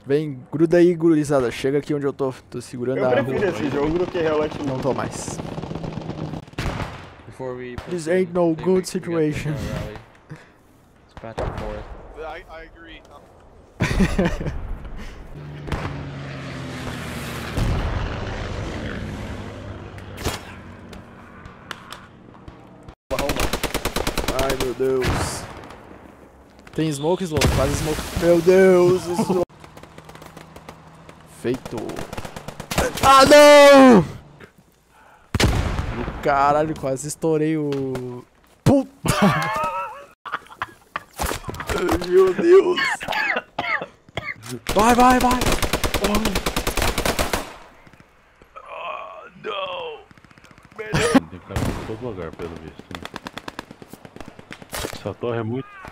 Vem, gruda aí, gurizada. Chega aqui onde eu tô. Tô segurando a Eu prefiro esse jogo do que Relate Não não. tô mais. This ain't no good situation. I agree. Ai, meu Deus. Tem smoke, Slow? Faz smoke. Meu Deus, Slow. Feito. Ah, não! Caralho, quase estourei o... Puta! Meu Deus! Vai, vai, vai! Oh, não! Tem cara em todo lugar, pelo visto. Essa torre é muito...